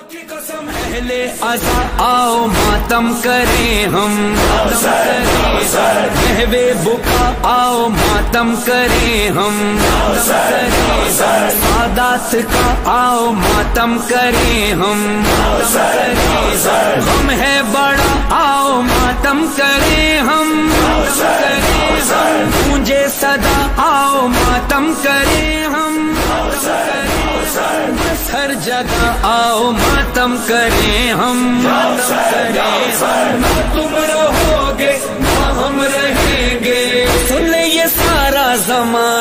पहले अज़ा आओ मातम करें हम, कहवे बुका आओ मातम करें हम, सादात का आओ मातम करें हम, गम है बड़ा आओ मातम करें हम, गूंजे सदा आओ मातम करें हम, हर जगह आओ मातम करें हम, ना तुम रहोगे ना हम रहेंगे, सुन ले ये सारा ज़माना।